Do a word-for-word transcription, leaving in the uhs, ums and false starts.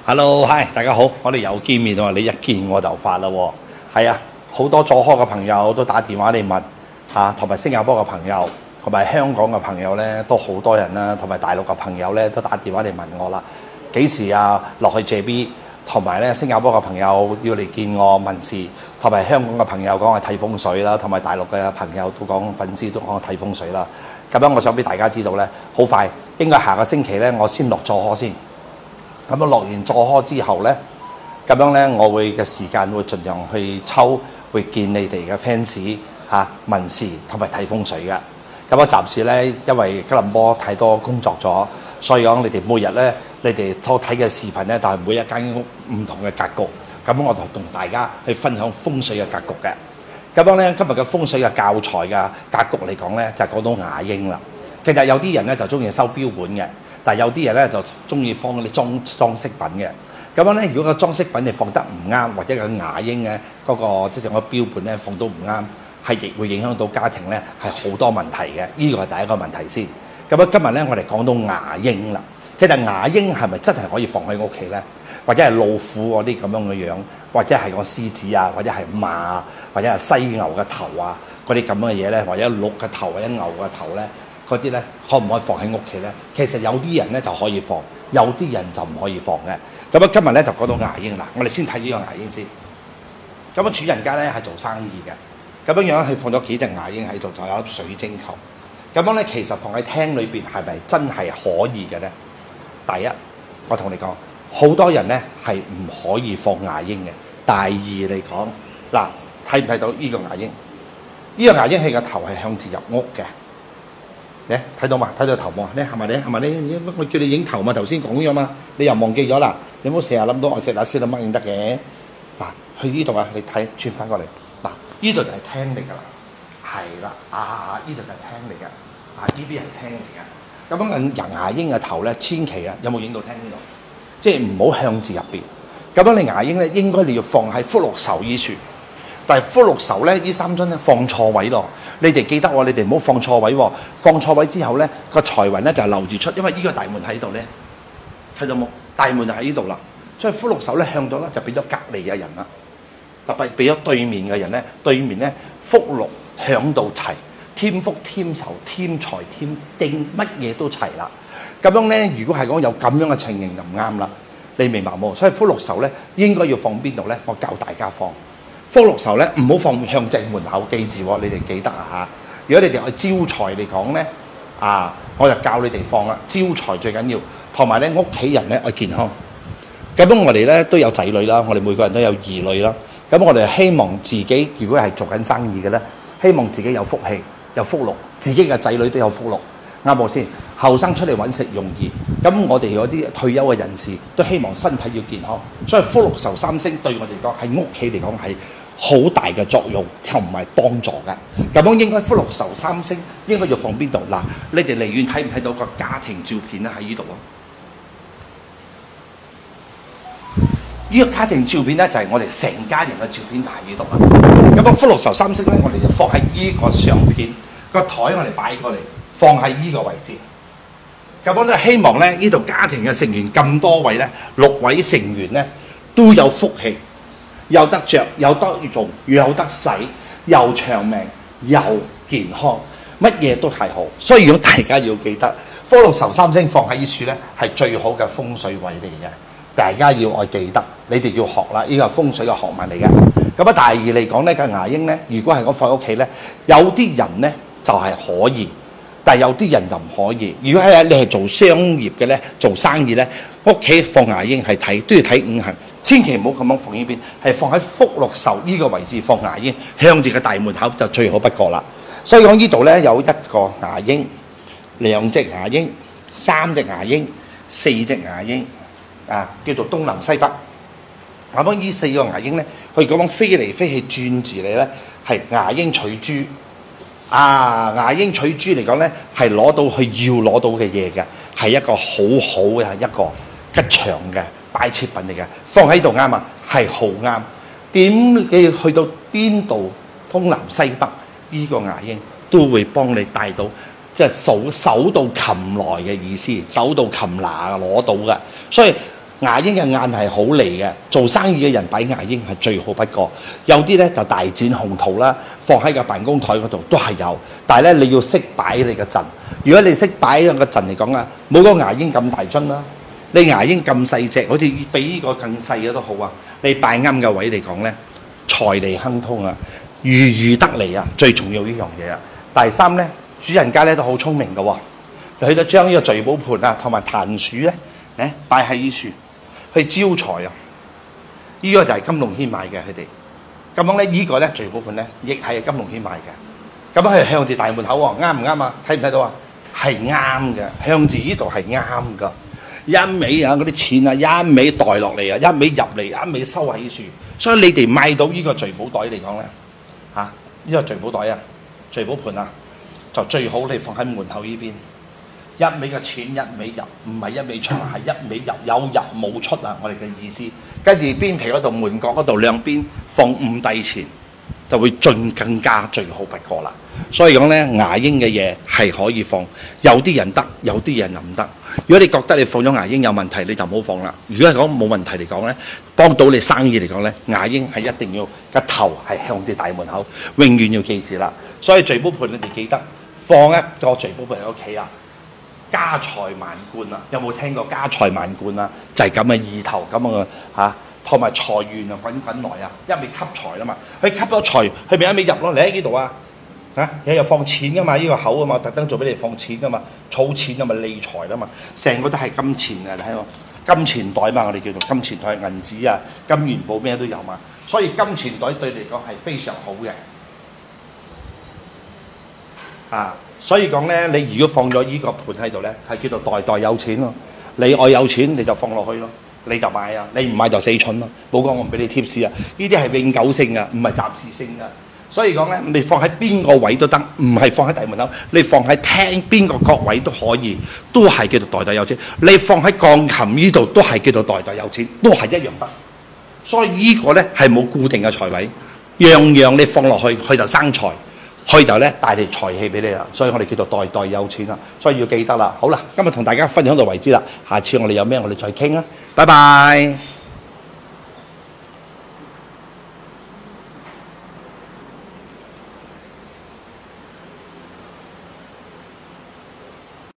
Hello， hi， 大家好，我哋又見面喎，你一見我就發啦喎。係啊，好多佐科嘅朋友都打電話嚟問嚇，同埋新加坡嘅朋友，同埋香港嘅朋友咧都好多人啦，同埋大陸嘅朋友咧都打電話嚟問我啦。幾時啊落去 J B？ 同埋咧新加坡嘅朋友要嚟見我問事，同埋香港嘅朋友講係睇風水啦，同埋大陸嘅朋友都講粉絲都講睇風水啦。咁樣我想俾大家知道咧，好快應該下個星期咧，我先落佐科先。咁樣落完佐科之後咧，咁樣咧我會嘅時間會盡量去抽，會見你哋嘅 fans 嚇問事同埋睇風水嘅。咁我暫時咧，因為吉隆坡太多工作咗，所以講你哋每日咧，你哋所睇嘅視頻咧，就係每一間屋唔同嘅格局。咁我就同大家去分享風水嘅格局嘅。咁樣咧，今日嘅風水嘅教材嘅格局嚟講咧，就係講到雅英啦。其實有啲人咧就中意收標本嘅，但係有啲人咧就中意放嗰啲裝裝飾品嘅。咁樣咧，如果個裝飾品你放得唔啱，或者個雅英嘅嗰個即係個標本咧放到唔啱，係亦會影響到家庭咧係好多問題嘅。呢個係第一個問題先。咁啊，今日咧我哋講到雅英啦。其實雅英係咪真係可以放喺屋企咧？或者係老虎嗰啲咁樣嘅樣，或者係個獅子啊，或者係馬啊，或者係犀牛嘅頭啊，嗰啲咁樣嘅嘢咧，或者鹿嘅頭或者牛嘅頭咧，嗰啲咧可唔可以放喺屋企咧？其實有啲人咧就可以放，有啲人就唔可以放嘅。咁啊，今日咧就講到雅英啦。我哋先睇呢個雅英先。咁啊，主人家咧係做生意嘅，咁樣樣佢放咗幾隻雅英喺度，就有粒水晶球。咁樣咧，其實放喺廳裏邊係咪真係可以嘅咧？第一，我同你講，好多人咧係唔可以放雅英嘅。第二嚟講，嗱，睇唔睇到呢個雅英？呢個雅英佢個頭係向住入屋嘅。你睇到嘛？睇到頭冇？你係咪你係咪你？我叫你影頭嘛，頭先講咗嘛，你又忘記咗啦？你唔好成日諗到我食嗱先諗乜影得嘅。嗱，去呢度啊，你睇轉翻過嚟。嗱，呢度就係廳嚟㗎啦。係啦，啊，呢度就係廳嚟㗎。啊，呢邊係廳嚟㗎。咁樣人雅英嘅頭咧，千祈啊，有冇影到廳呢度？即係唔好向住入邊。咁樣你雅英咧，應該你要放喺福祿壽依處。但係福祿壽咧，呢三樽咧放錯位咯。你哋記得喎，你哋唔好放錯位喎。放錯位之後咧，個財運咧就係流住出，因為呢個大門喺度咧，睇到冇？大門就喺呢度啦。所以福祿壽咧向到咧就俾咗隔離嘅人啦，特別俾咗對面嘅人咧，對面咧福祿響到齊。添福添壽添財添丁，乜嘢都齊啦。咁樣咧，如果係講有咁樣嘅情形就唔啱啦。你明白冇？所以福祿壽咧應該要放邊度咧？我教大家放福祿壽咧，唔好放向正門口，記住喎，你哋記得啊嚇。如果你哋去招財嚟講咧，啊，我就教你哋放啦。招財最緊要，同埋咧屋企人咧愛健康。咁樣我哋咧都有仔女啦，我哋每個人都有兒女啦。咁我哋希望自己如果係做緊生意嘅咧，希望自己有福氣。有福祿，自己嘅仔女都有福祿，啱冇先？後生出嚟揾食容易，咁我哋有啲退休嘅人士都希望身體要健康，所以福祿壽三星對我哋講喺屋企嚟講係好大嘅作用同埋幫助嘅。咁樣應該福祿壽三星應該要放邊度？嗱，你哋離遠睇唔睇到個家庭照片咧？喺呢度啊？呢個家庭照片咧就係我哋成家人嘅照片，就喺呢度啊。咁啊，福祿壽三星咧，我哋就放喺呢個相片個台，我哋擺過嚟，放喺呢個位置。咁我都希望咧，呢度家庭嘅成員咁多位咧，六位成員咧都有福氣，有得着，有得用，有得使，又長命又健康，乜嘢都係好。所以如果大家要記得，福祿壽三星放喺呢處咧，係最好嘅風水位嚟嘅。大家要愛記得，你哋要學啦，呢個係風水嘅學問嚟嘅。咁啊，第二嚟講咧，個雅英咧，如果係我放喺屋企咧，有啲人咧就係可以，但係有啲人就唔可以。如果係你係做商業嘅咧，做生意咧，屋企放雅英係睇都要睇五行，千祈唔好咁樣放呢邊，係放喺福祿壽呢個位置放雅英，向住個大門口就最好不過啦。所以講呢度咧有一個雅英、兩隻雅英、三隻雅英、四隻雅英。啊，叫做東南西北。咁樣呢四個雅英咧，佢咁樣飛嚟飛去轉住你咧，係雅英取珠。啊，雅英取珠嚟講咧，係攞到佢要攞到嘅嘢嘅，係一個好好嘅一個吉祥嘅擺設品嚟嘅，放喺度啱啊，係好啱。點你去到邊度東南西北，呢、這個雅英都會幫你帶到。即係手手到擒來嘅意思，手到擒拿攞到嘅，所以牙鷹嘅眼係好利嘅，做生意嘅人擺牙鷹係最好不過。有啲咧就大展宏圖啦，放喺個辦公台嗰度都係有。但係咧你要識擺你個陣。如果你識擺個陣嚟講啊，冇個牙鷹咁大樽啦，你牙鷹咁細隻，好似比呢個更細嘅都好啊。你擺啱嘅位嚟講咧，財利亨通啊，如魚得利啊，最重要呢樣嘢啊。第三咧，主人家咧都好聰明嘅喎，你去到將呢個聚寶盤啊同埋檀樹咧，誒擺喺呢處。去招財啊！呢、這個就係金龍軒買嘅佢哋。咁樣咧，呢個咧聚寶盤咧，亦係金龍軒買嘅。咁樣係向住大門口喎，啱唔啱啊？睇唔睇到啊？係啱嘅，向住呢度係啱㗎。一味啊嗰啲錢啊，一味袋落嚟啊，一味入嚟，一味收喺呢處。所以你哋買到呢個聚寶袋嚟講咧，嚇、啊、呢、這個聚寶袋啊，聚寶盤啊，就最好你放喺門口呢邊。一味嘅錢一味入，唔係一味出，係一味入，有入冇出啊！我哋嘅意思，跟住邊皮嗰度門角嗰度兩邊放五帝錢，就會進更加最好不過啦。所以講咧，牙鷹嘅嘢係可以放，有啲人得，有啲人又唔得。如果你覺得你放咗牙鷹有問題，你就唔好放啦。如果係講冇問題嚟講咧，幫到你生意嚟講咧，牙鷹係一定要個頭係向住大門口，永遠要記住啦。所以聚寶盤你哋記得放一個聚寶盤喺屋企啊！家財萬貫啊！有冇聽過家財萬貫啊？就係咁嘅意頭咁嘅嚇，同埋財源啊滾滾來啊！一味吸財啊嘛，佢吸咗財，佢咪一味入咯。你喺呢度啊嚇，你又放錢噶嘛？呢、這個口啊嘛，特登做俾你放錢噶嘛，儲錢啊嘛，利財啊嘛，成個都係金錢啊！你睇我金錢袋嘛，我哋叫做金錢袋銀紙啊、金元寶咩都有嘛，所以金錢袋對你嚟講係非常好嘅啊！所以講咧，你如果放咗依個盤喺度咧，係叫做代代有錢咯。你愛有錢你就放落去咯，你就買啊，你唔買就死蠢咯。冇講我唔俾你貼士啊，呢啲係永久性噶，唔係暫時性噶。所以講咧，你放喺邊個位都得，唔係放喺大門口，你放喺廳邊個角位都可以，都係叫做代代有錢。你放喺鋼琴呢度都係叫做代代有錢，都係一樣得。所以呢個咧係冇固定嘅財位，樣樣你放落去，佢就生財。佢就咧帶嚟財氣俾你啦，所以我哋叫做代代有錢啦，所以要記得啦。好啦，今日同大家分享到為止啦，下次我哋有咩我哋再傾啦，拜拜。